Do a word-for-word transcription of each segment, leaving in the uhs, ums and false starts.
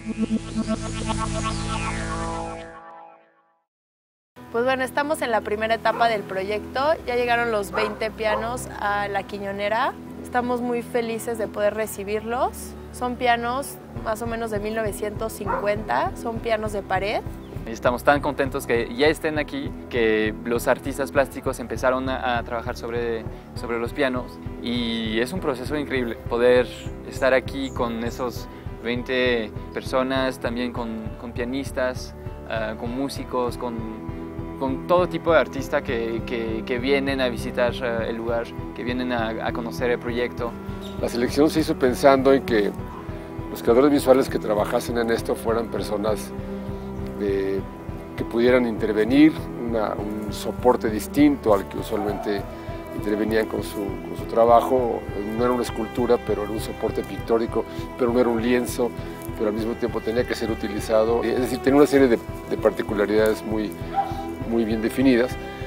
Pues bueno, estamos en la primera etapa del proyecto, ya llegaron los veinte pianos a La Quiñonera, estamos muy felices de poder recibirlos. Son pianos más o menos de mil novecientos cincuenta, son pianos de pared. Estamos tan contentos que ya estén aquí, que los artistas plásticos empezaron a, a trabajar sobre, sobre los pianos y es un proceso increíble poder estar aquí con esos veinte personas, también con, con pianistas, uh, con músicos, con, con todo tipo de artistas que, que, que vienen a visitar uh, el lugar, que vienen a, a conocer el proyecto. La selección se hizo pensando en que los creadores visuales que trabajasen en esto fueran personas de, que pudieran intervenir, una, un soporte distinto al que usualmente intervenían con su, con su trabajo. No era una escultura, pero era un soporte pictórico, pero no era un lienzo, pero al mismo tiempo tenía que ser utilizado. Es decir, tenía una serie de, de particularidades muy, muy bien definidas.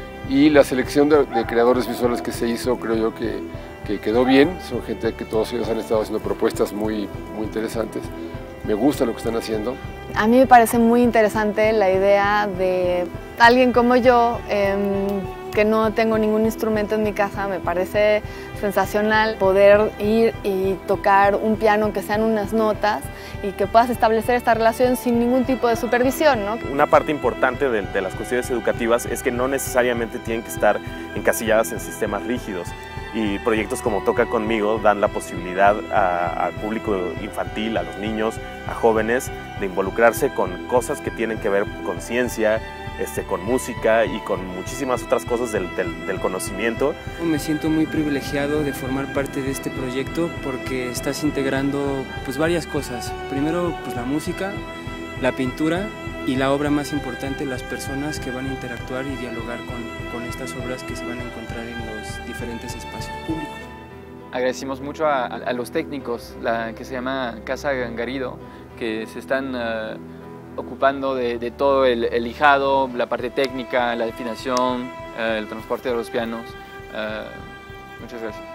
Y la selección de, de creadores visuales que se hizo, creo yo que, que quedó bien. Son gente que todos ellos han estado haciendo propuestas muy, muy interesantes. Me gusta lo que están haciendo. A mí me parece muy interesante la idea de alguien como yo, eh, que no tengo ningún instrumento en mi casa. Me parece sensacional poder ir y tocar un piano que sean unas notas y que puedas establecer esta relación sin ningún tipo de supervisión, ¿no? Una parte importante de, de las cuestiones educativas es que no necesariamente tienen que estar encasilladas en sistemas rígidos. Y proyectos como Toca Conmigo dan la posibilidad al público infantil, a los niños, a jóvenes, de involucrarse con cosas que tienen que ver con ciencia, este, con música y con muchísimas otras cosas del, del, del conocimiento. Me siento muy privilegiado de formar parte de este proyecto porque estás integrando pues, varias cosas. Primero, pues, la música, la pintura y la obra más importante, las personas que van a interactuar y dialogar con, con estas obras que se van a encontrar en los diferentes espacios públicos. Agradecimos mucho a, a los técnicos, la que se llama Casa Gangarido, que se están uh, ocupando de, de todo el, el lijado, la parte técnica, la afinación, uh, el transporte de los pianos. Uh, muchas gracias.